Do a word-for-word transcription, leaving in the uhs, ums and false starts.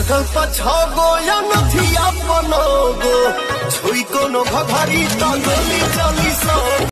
छागल पछगो या नथिया पनगो छुई कोनो घघरी त गोली चली सो।